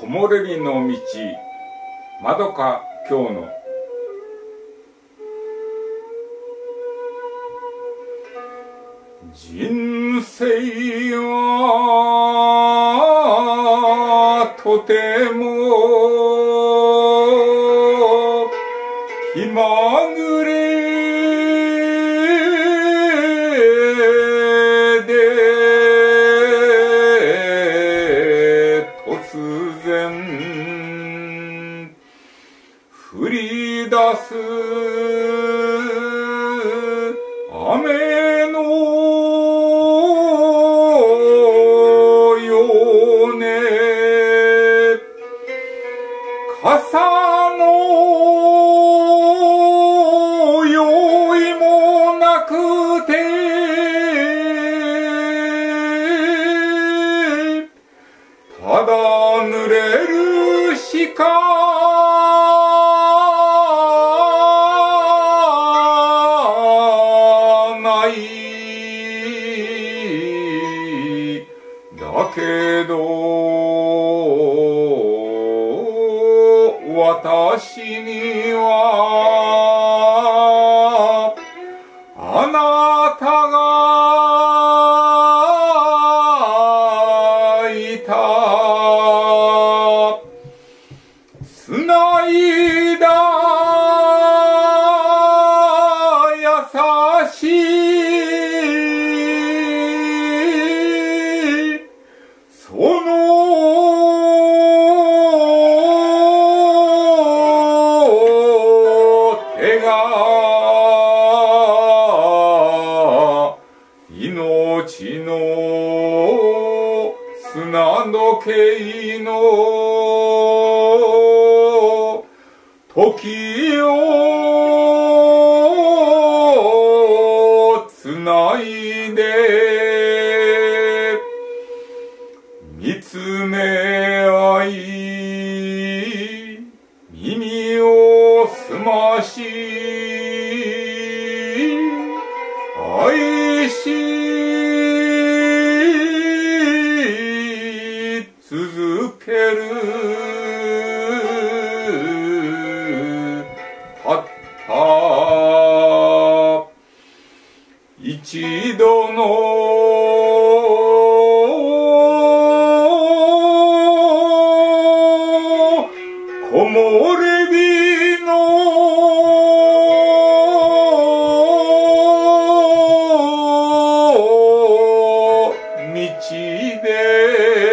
もれびの道まどか京の人生はとても気まぐれで突然降り出す雨のようね傘の用意もなくてただ濡れるしかだけど私にはあなたがいたつないだ優しいその手が命の砂時計の時をつないで見つめ合い耳を澄まし愛し続けるたった一度の木漏れ日の道で